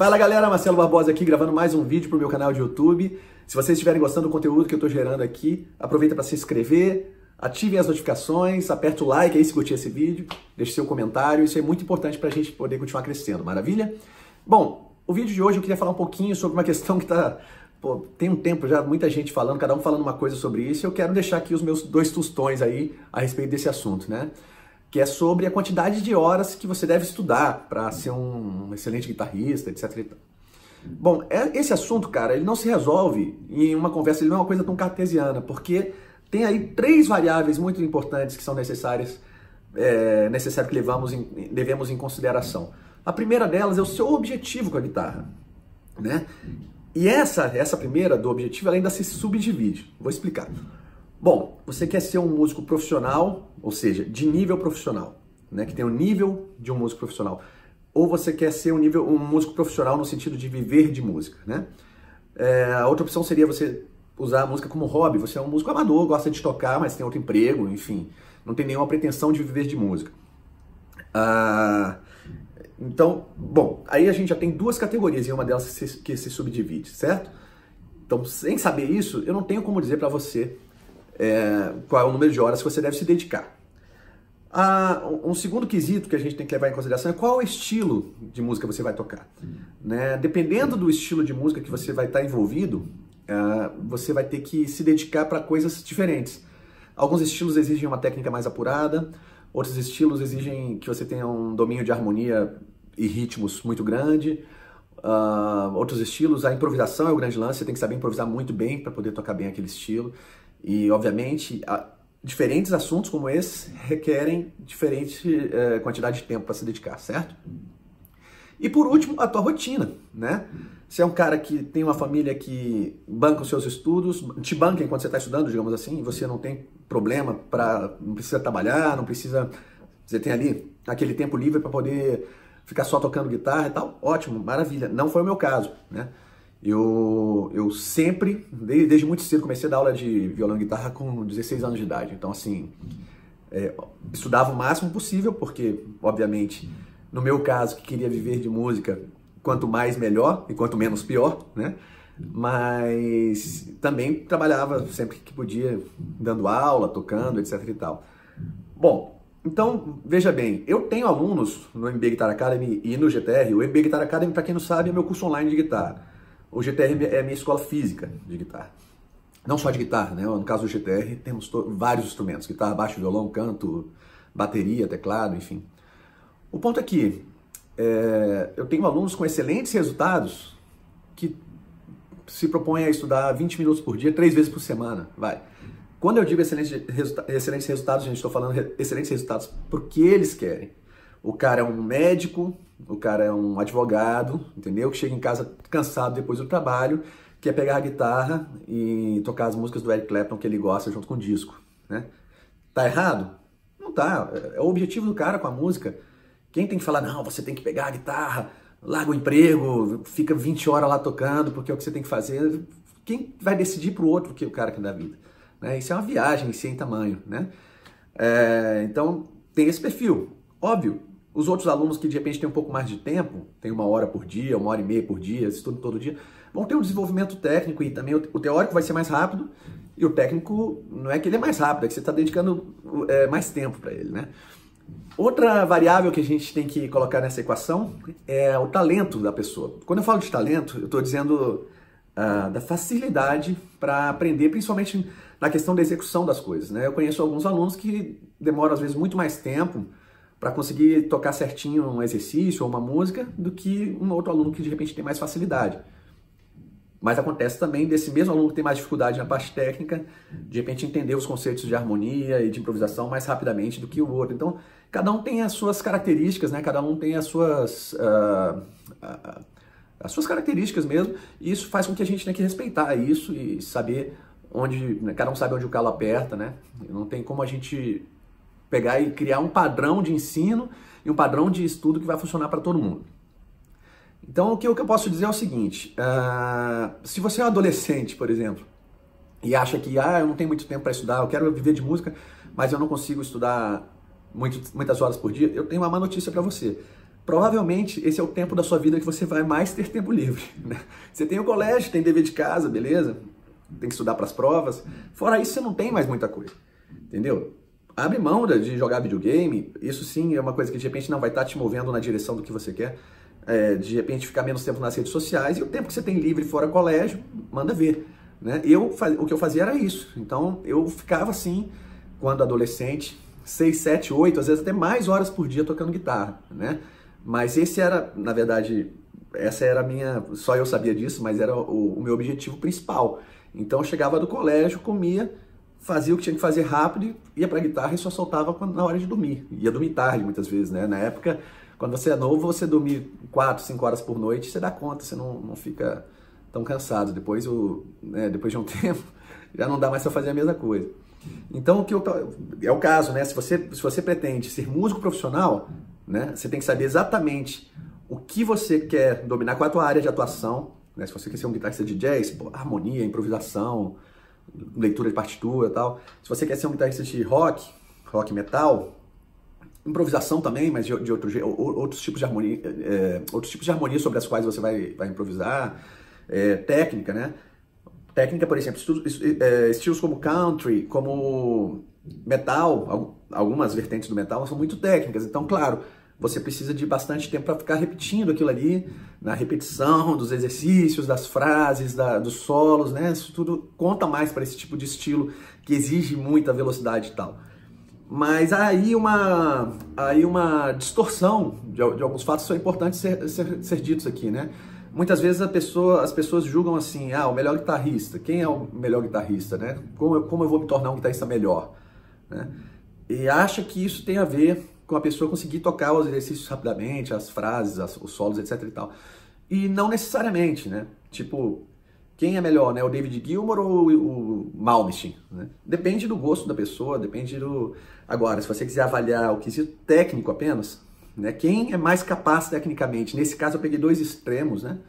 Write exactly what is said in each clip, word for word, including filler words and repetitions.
Fala galera, Marcelo Barbosa aqui gravando mais um vídeo pro meu canal de YouTube. Se vocês estiverem gostando do conteúdo que eu tô gerando aqui, aproveita para se inscrever, ativem as notificações, aperta o like aí se curtir esse vídeo, deixe seu comentário, isso é muito importante pra gente poder continuar crescendo, maravilha? Bom, o vídeo de hoje eu queria falar um pouquinho sobre uma questão que tá, pô, tem um tempo já, muita gente falando, cada um falando uma coisa sobre isso, e eu quero deixar aqui os meus dois tostões aí a respeito desse assunto, né? Que é sobre a quantidade de horas que você deve estudar para ser um excelente guitarrista, etcétera. Bom, esse assunto, cara, ele não se resolve em uma conversa, ele não é uma coisa tão cartesiana, porque tem aí três variáveis muito importantes que são necessárias, é, necessário que levamos em, devemos em consideração. A primeira delas é o seu objetivo com a guitarra, né? E essa, essa primeira do objetivo, ela ainda se subdivide. Vou explicar. Bom, você quer ser um músico profissional, ou seja, de nível profissional, né, que tem o nível de um músico profissional. Ou você quer ser um, nível, um músico profissional no sentido de viver de música, né? É, a outra opção seria você usar a música como hobby. Você é um músico amador, gosta de tocar, mas tem outro emprego, enfim. Não tem nenhuma pretensão de viver de música. Ah, então, bom, aí a gente já tem duas categorias e uma delas que se, que se subdivide, certo? Então, sem saber isso, eu não tenho como dizer para você É, qual é o número de horas que você deve se dedicar. Ah, um segundo quesito que a gente tem que levar em consideração é qual o estilo de música você vai tocar. Né? Dependendo do estilo de música que você vai estar envolvido, ah, você vai ter que se dedicar para coisas diferentes. Alguns estilos exigem uma técnica mais apurada, outros estilos exigem que você tenha um domínio de harmonia e ritmos muito grande. Uh, outros estilos, a improvisação é o grande lance, você tem que saber improvisar muito bem para poder tocar bem aquele estilo. E, obviamente, a, diferentes assuntos como esse requerem diferente uh, quantidade de tempo para se dedicar, certo? E, por último, a tua rotina, né? Se é um cara que tem uma família que banca os seus estudos, te banca enquanto você está estudando, digamos assim, e você não tem problema, para não precisa trabalhar, não precisa... Você tem ali aquele tempo livre para poder ficar só tocando guitarra e tal, ótimo, maravilha. Não foi o meu caso, né? Eu, eu sempre, desde, desde muito cedo, comecei a dar aula de violão e guitarra com dezesseis anos de idade. Então, assim, é, estudava o máximo possível, porque, obviamente, no meu caso, que queria viver de música, quanto mais melhor e quanto menos pior, né? Mas também trabalhava sempre que podia, dando aula, tocando, etc e tal. Bom, então, veja bem, eu tenho alunos no M B Guitar Academy e no G T R. O M B Guitar Academy, para quem não sabe, é meu curso online de guitarra. O G T R é a minha escola física de guitarra. Não só de guitarra, né? No caso do G T R, temos vários instrumentos. Guitarra, baixo, violão, canto, bateria, teclado, enfim. O ponto é que é, eu tenho alunos com excelentes resultados que se propõem a estudar vinte minutos por dia, três vezes por semana, vai. Quando eu digo excelentes, resulta excelentes resultados, gente, estou falando re excelentes resultados porque eles querem. O cara é um médico, o cara é um advogado, entendeu? Que chega em casa cansado depois do trabalho, quer pegar a guitarra e tocar as músicas do Eric Clapton que ele gosta junto com o disco, né? Tá errado? Não tá. É o objetivo do cara com a música. Quem tem que falar, não, você tem que pegar a guitarra, larga o emprego, fica vinte horas lá tocando porque é o que você tem que fazer. Quem vai decidir pro outro o que o cara quer da vida? Né? Isso é uma viagem sem tamanho, né? É, então, tem esse perfil. Óbvio, os outros alunos que de repente têm um pouco mais de tempo, tem uma hora por dia, uma hora e meia por dia, estudam todo dia, vão ter um desenvolvimento técnico e também o teórico vai ser mais rápido e o técnico não é que ele é mais rápido, é que você está dedicando é, mais tempo para ele, né? Outra variável que a gente tem que colocar nessa equação é o talento da pessoa. Quando eu falo de talento, eu estou dizendo ah, da facilidade para aprender, principalmente na questão da execução das coisas, né? Eu conheço alguns alunos que demoram às vezes muito mais tempo para conseguir tocar certinho um exercício ou uma música do que um outro aluno que de repente tem mais facilidade. Mas acontece também desse mesmo aluno que tem mais dificuldade na parte técnica, de repente entender os conceitos de harmonia e de improvisação mais rapidamente do que o outro. Então, cada um tem as suas características, né? Cada um tem as suas, uh, uh, as suas características mesmo, e isso faz com que a gente tenha que respeitar isso e saber onde, né? Cada um sabe onde o calo aperta, né? Não tem como a gente pegar e criar um padrão de ensino e um padrão de estudo que vai funcionar para todo mundo. Então, o que eu posso dizer é o seguinte, uh, se você é um adolescente, por exemplo, e acha que ah, eu não tenho muito tempo para estudar, eu quero viver de música, mas eu não consigo estudar muito, muitas horas por dia, eu tenho uma má notícia para você. provavelmente esse é o tempo da sua vida que você vai mais ter tempo livre, né? Você tem o colégio, tem dever de casa, beleza? Tem que estudar para as provas. Fora isso, você não tem mais muita coisa, entendeu? Abre mão de jogar videogame, isso sim é uma coisa que de repente não vai estar te movendo na direção do que você quer. É, de repente ficar menos tempo nas redes sociais, e o tempo que você tem livre fora colégio, manda ver, né? Eu, o que eu fazia era isso. Então eu ficava assim, quando adolescente, seis, sete, oito, às vezes até mais horas por dia tocando guitarra, né? Mas esse era, na verdade, essa era a minha, só eu sabia disso, mas era o, o meu objetivo principal. Então eu chegava do colégio, comia, fazia o que tinha que fazer rápido, ia pra guitarra e só soltava quando, na hora de dormir. Ia dormir tarde muitas vezes, né? Na época, quando você é novo, você dormir quatro, cinco horas por noite, você dá conta, você não, não fica tão cansado. Depois, o, né, depois de um tempo, já não dá mais pra fazer a mesma coisa. Então, o que eu, é o caso, né? Se você, se você pretende ser músico profissional, né, você tem que saber exatamente o que você quer dominar, qual é a tua área de atuação, né? Se você quer ser um guitarrista de jazz, pô, harmonia, improvisação, leitura de partitura e tal. Se você quer ser um guitarrista de rock, rock metal, improvisação também, mas de, de outro, outros tipos de harmonia, é, outros tipos de harmonia sobre as quais você vai, vai improvisar, é, técnica, né? Técnica, por exemplo, estilos, é, estilos como country, como metal, algumas vertentes do metal são muito técnicas. Então, claro, você precisa de bastante tempo para ficar repetindo aquilo ali, na repetição dos exercícios, das frases, da, dos solos, né? Isso tudo conta mais para esse tipo de estilo que exige muita velocidade e tal. Mas aí uma, aí uma distorção de, de alguns fatos são importantes ser, ser, ser ditos aqui, né? Muitas vezes a pessoa, as pessoas julgam assim, ah, o melhor guitarrista, quem é o melhor guitarrista, né? Como eu, como eu vou me tornar um guitarrista melhor, né? E acha que isso tem a ver com a pessoa conseguir tocar os exercícios rapidamente, as frases, as, os solos, etc e tal. E não necessariamente, né? Tipo, quem é melhor, né? O David Gilmour ou o Malmsteen, né? Depende do gosto da pessoa, depende do... Agora, se você quiser avaliar o quesito técnico apenas, né? Quem é mais capaz tecnicamente? Nesse caso eu peguei dois extremos, né?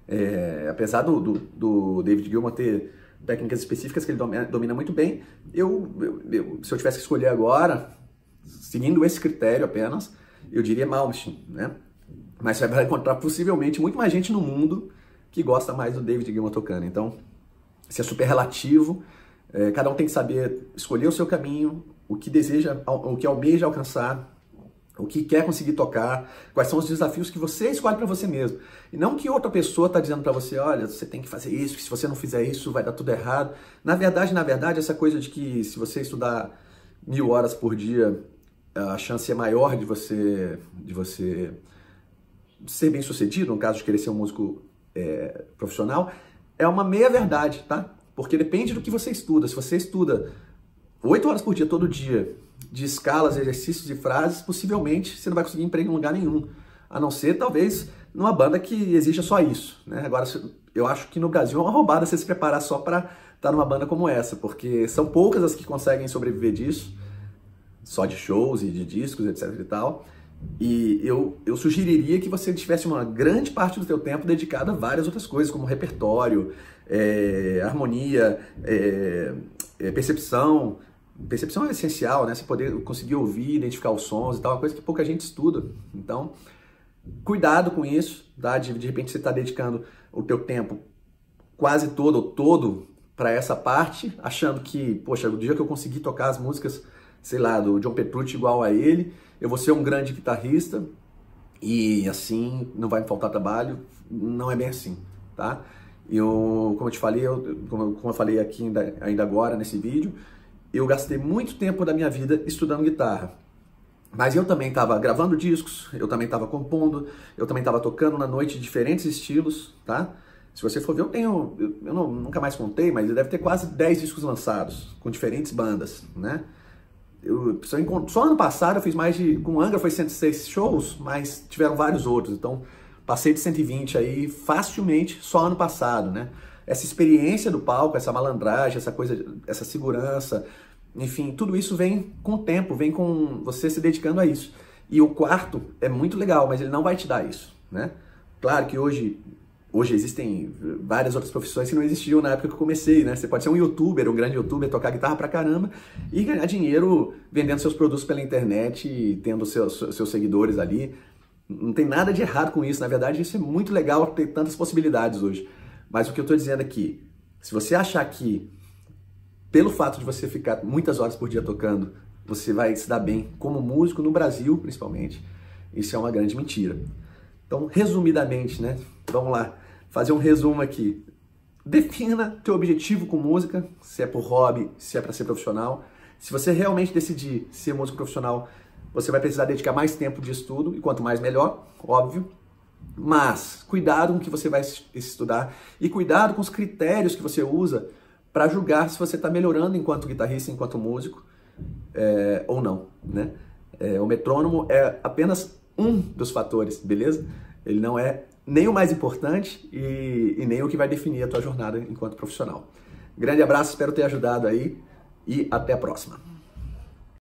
É, apesar do, do, do David Gilmour ter técnicas específicas que ele domina, domina muito bem, eu, eu, eu, se eu tivesse que escolher agora, seguindo esse critério apenas, eu diria Malmsteen, né? Mas você vai encontrar possivelmente muito mais gente no mundo que gosta mais do David Gilmour tocando. Então, isso é super relativo, é, cada um tem que saber escolher o seu caminho, o que deseja, o que almeja alcançar, o que quer conseguir tocar, quais são os desafios que você escolhe para você mesmo. E não que outra pessoa está dizendo para você, olha, você tem que fazer isso, que se você não fizer isso vai dar tudo errado. Na verdade, na verdade, essa coisa de que se você estudar mil horas por dia, a chance é maior de você, de você ser bem sucedido, no caso de querer ser um músico é, profissional, é uma meia verdade, tá? Porque depende do que você estuda. Se você estuda oito horas por dia, todo dia, de escalas, exercícios e frases, possivelmente você não vai conseguir emprego em lugar nenhum. A não ser, talvez, numa banda que exija só isso, né? Agora, eu acho que no Brasil é uma roubada você se preparar só para estar numa banda como essa, porque são poucas as que conseguem sobreviver disso, só de shows e de discos, etc e tal. E eu, eu sugeriria que você tivesse uma grande parte do seu tempo dedicada a várias outras coisas, como repertório, é, harmonia, é, é, percepção. Percepção é essencial, né? Você poder conseguir ouvir, identificar os sons e tal, é uma coisa que pouca gente estuda. Então, cuidado com isso, tá? De, de repente você está dedicando o teu tempo quase todo ou todo para essa parte, achando que, poxa, o dia que eu conseguir tocar as músicas, sei lá, do John Petrucci igual a ele, eu vou ser um grande guitarrista e assim não vai me faltar trabalho. Não é bem assim, tá? Eu, como eu te falei, eu, como, como eu falei aqui ainda, ainda agora nesse vídeo, eu gastei muito tempo da minha vida estudando guitarra. Mas eu também estava gravando discos, eu também estava compondo, eu também estava tocando na noite diferentes estilos, tá? Se você for ver, eu tenho, eu, eu não, nunca mais contei, mas deve ter quase dez discos lançados, com diferentes bandas, né? Eu, só ano passado eu fiz mais de, com o Angra foi cento e seis shows, mas tiveram vários outros, então passei de cento e vinte aí facilmente só ano passado, né? Essa experiência do palco, essa malandragem, essa coisa, essa segurança, enfim, tudo isso vem com o tempo, vem com você se dedicando a isso. E o quarto é muito legal, mas ele não vai te dar isso, né? Claro que hoje, hoje existem várias outras profissões que não existiam na época que eu comecei, né? Você pode ser um youtuber, um grande youtuber, tocar guitarra pra caramba e ganhar dinheiro vendendo seus produtos pela internet e tendo seus, seus seguidores ali. Não tem nada de errado com isso, na verdade isso é muito legal ter tantas possibilidades hoje. Mas o que eu estou dizendo aqui, se você achar que pelo fato de você ficar muitas horas por dia tocando, você vai se dar bem como músico, no Brasil principalmente, isso é uma grande mentira. Então, resumidamente, né? Vamos lá, fazer um resumo aqui. Defina teu objetivo com música, se é por hobby, se é para ser profissional. Se você realmente decidir ser músico profissional, você vai precisar dedicar mais tempo de estudo, e quanto mais melhor, óbvio. Mas cuidado com o que você vai estudar e cuidado com os critérios que você usa para julgar se você está melhorando enquanto guitarrista, enquanto músico, é, ou não, né? É, o metrônomo é apenas um dos fatores, beleza? Ele não é nem o mais importante e, e nem o que vai definir a tua jornada enquanto profissional. Grande abraço, espero ter ajudado aí e até a próxima.